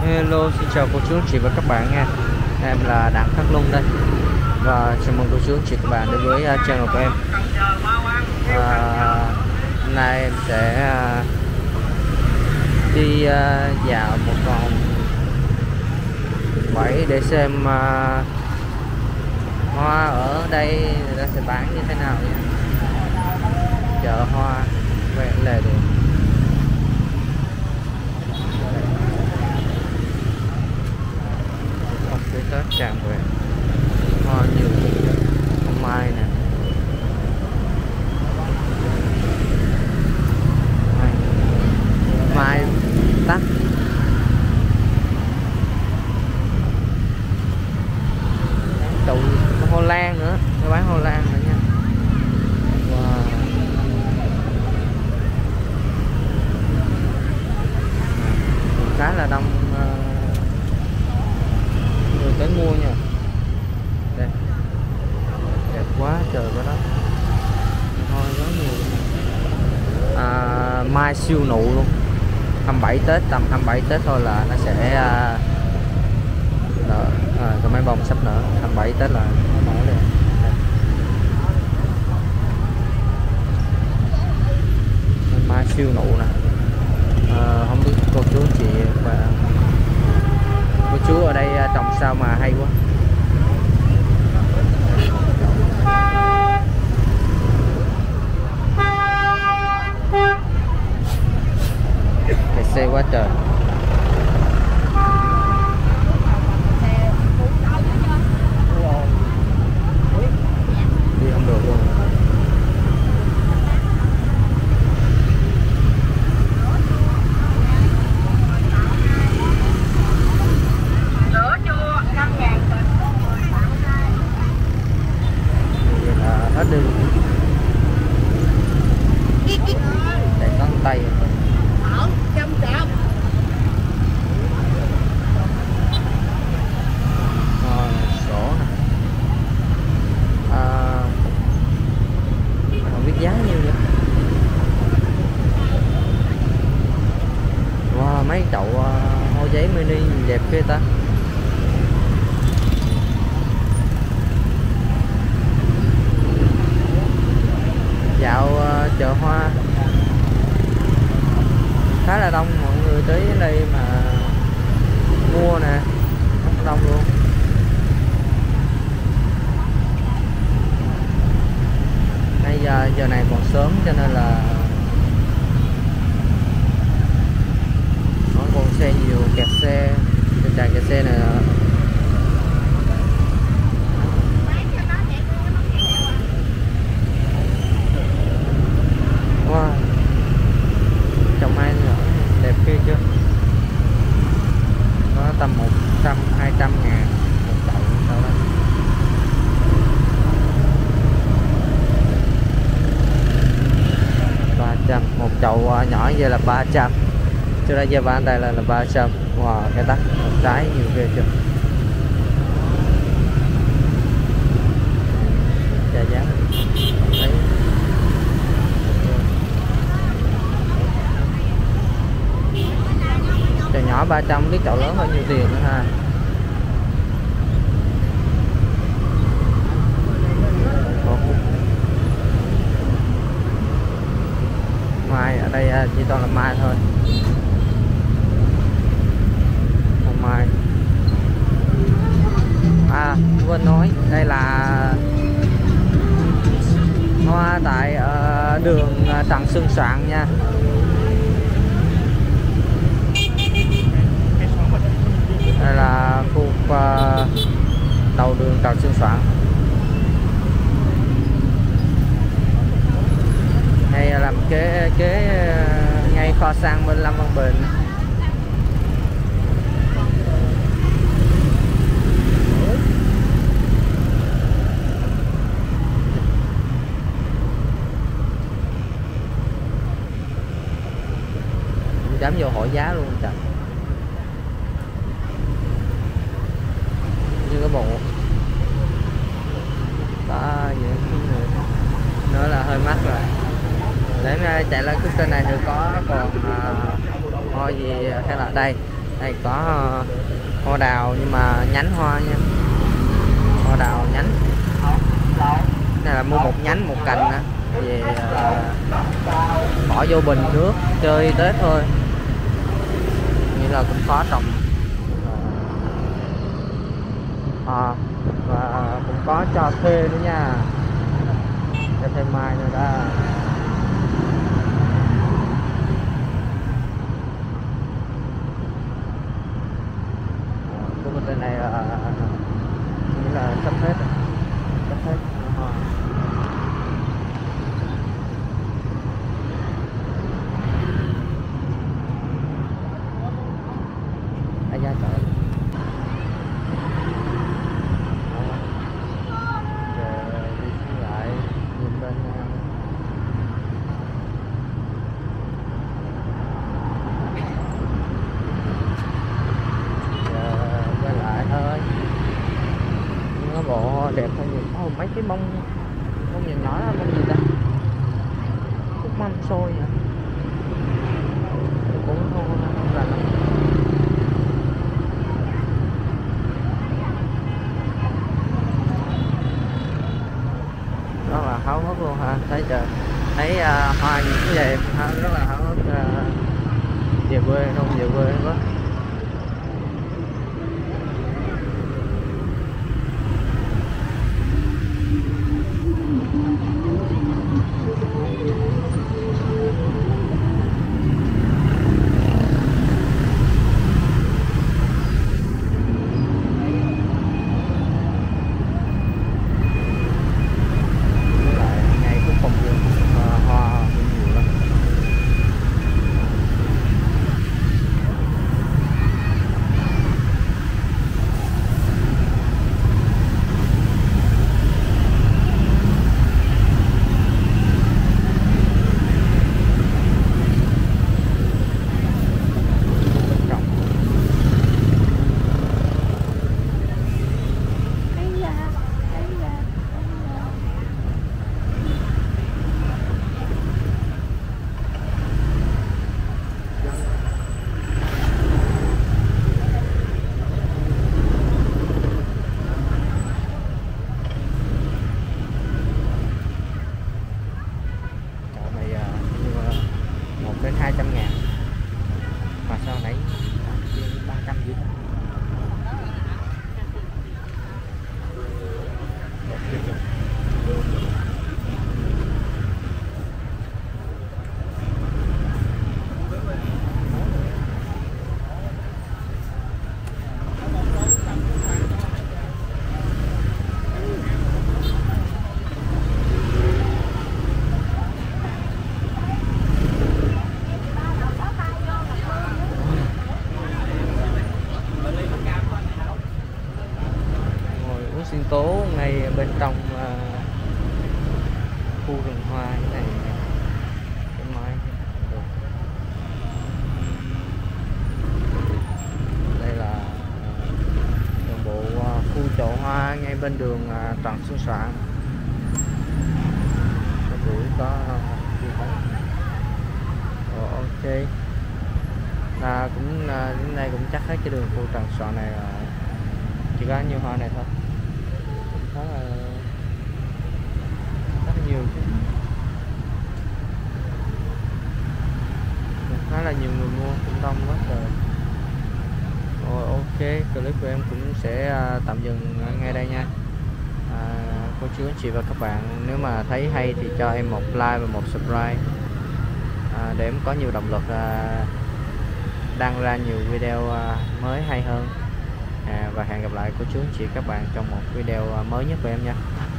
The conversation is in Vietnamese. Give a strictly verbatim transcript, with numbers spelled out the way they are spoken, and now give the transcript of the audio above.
Hello, xin chào cô chú anh chị và các bạn nha. Em là Đặng Khắc Luân đây. Và chào mừng cô chú anh chị các bạn đến với uh, channel của em. uh, Hôm nay em sẽ uh, đi uh, dạo một vòng bẫy để xem uh, hoa ở đây người ta sẽ bán như thế nào nha. Chợ hoa ven lề đường. Cái Tết tràn về hoa nhiều hôm mai nè, mai, mai tắt tụ hoa lan nữa, nó bán hoa lan nữa nha. Wow. Khá là đông người tới mua nha. Đây đẹp quá trời quá đó, thôi quá nhiều. À, mai siêu nụ luôn, hai mươi bảy Tết, tầm hai mươi bảy Tết thôi là nó sẽ à, nở, à, cái mấy bông sắp nở. Hai mươi bảy Tết là nó nở liền. Mai siêu nụ nè. À, không biết cô chú chị và cô chú ở đây trồng sao mà hay quá. Kẹt xe quá trời. Đi không được luôn. Hết đi để ngón tay sổ nè. À, không biết giá nhiêu vậy. Wow, mấy chậu uh, hoa giấy mini nhìn đẹp ghê ta. Dạo uh, chợ hoa khá là đông, mọi người tới đây mà mua nè, rất đông luôn. Bây giờ giờ này còn sớm cho nên là nó còn xe nhiều, kẹt xe, tình trạng kẹt xe này. Wow, trồng mai nữa đẹp kia chưa, nó tầm một trăm hai trăm ngàn một chậu sao đó. Ba trăm một chậu nhỏ vậy là ba trăm, cho ra giờ bán đây là là ba trăm. Wow, cái tắc một trái nhiều ghê chưa. Giá giá đấy. Chậu nhỏ ba trăm, biết chậu lớn bao nhiêu tiền nữa ha. Mai ở đây chỉ toàn là mai thôi. Còn mai. À, quên nói, đây là hoa tại uh, đường Trần Xuân Soạn nha. Đây là khu uh, đầu đường Trần Xuân Soạn. Hay làm kế kế uh, ngay kho xăng bên Lâm Văn Bình. Dám vô hỏi giá luôn trời. Như cái bộ đó vậy nữa là hơi mắc rồi. Để chạy lên cái kênh này thì có còn uh, hoa gì hay là đây Đây có ờ, hoa đào nhưng mà nhánh hoa nha, hoa đào nhánh. Đây là mua một nhánh một cành á, về ờ, bỏ vô bình nước chơi Tết thôi, như là cũng có trồng. À, và cũng có cho thuê nữa nha, cho thuê mai nữa đó. Cái bên đây này là nghĩa là sắp hết rồi, sắp hết hoa. Ai ra chợ bộ đẹp hơn nhiều. Oh, mấy cái bông bông nhỏ nhỏ đó, bông gì ta, cúc mâm xôi hả, cũng không không là lắm. Rất là háo hức luôn ha, thấy trời, thấy uh, hoa như vậy rất là háo hức, uh, về quê không về quê quá. Đến hai trăm ngàn mà sao nãy ba trăm gì đó. Sinh tố ngay bên trong uh, khu rừng hoa như này, cái mai được. Đây là uh, toàn bộ uh, khu chậu hoa ngay bên đường uh, Trần Xuân Soạn. Cái buổi có đi uh, oh, ok là cũng uh, đến đây cũng chắc hết cái đường khu Trần Soạn này, uh, chỉ có nhiêu hoa này thôi. Khá là rất là nhiều chứ, khá là nhiều người mua, cũng đông quá trời. Rồi ok, clip của em cũng sẽ tạm dừng ngay đây nha. À, cô chú anh chị và các bạn nếu mà thấy hay thì cho em một like và một subscribe, à, để em có nhiều động lực à, đăng ra nhiều video à, mới hay hơn. À, và hẹn gặp lại cô chú anh chị các bạn trong một video mới nhất của em nha.